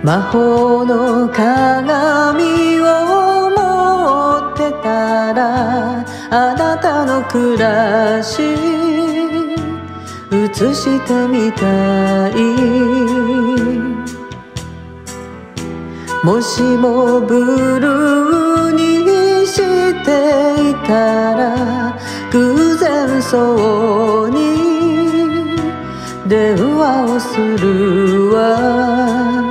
魔法の鏡を持ってたらあなたの暮らし映してみたい。もしもブルーにしていたら偶然そうに電話をするわ。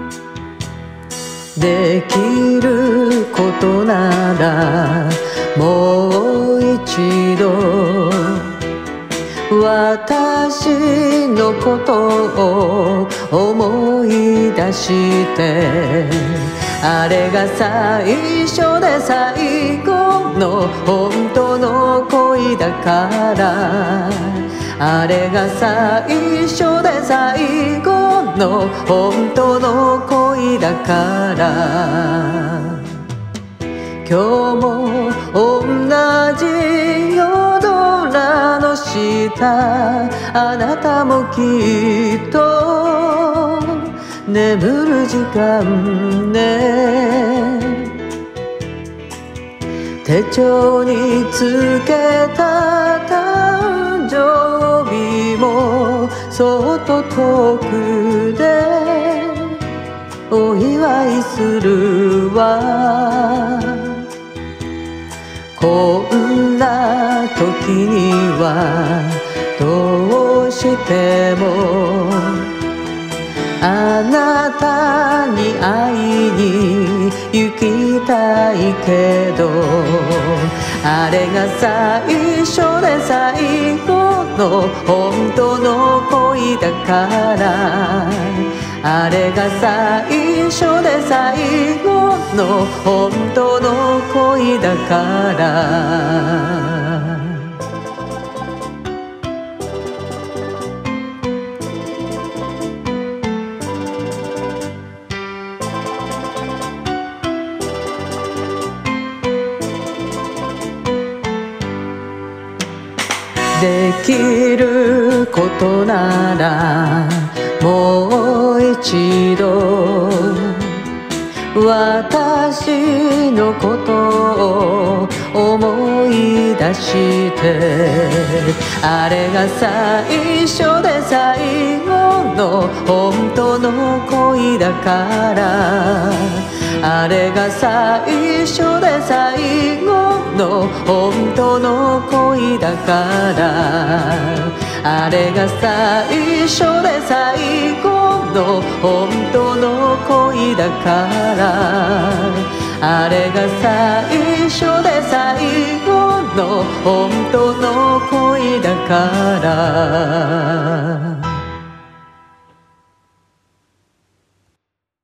できることならもう一度私のことを思い出して、あれが最初で最後の本当の恋だから、あれが最初で最後の本当の恋だから、今日も同じ夜空の下、あなたもきっと眠る時間ね。手帳につけた誕生日もそっと遠くでお祝いするわ。こんな時にはどうしてもあなたに会いに行きたいけど、あれが最初で最後の本当の恋だから、あれが最初で最後の本当の恋だから。できることならもう一度私のことを思い出して、あれが最初で最後の本当の恋だから、あれが最初で最後の本当の恋だから、あれが最初で最後の本当の恋だから、あれが最初で最後の本当の恋だから。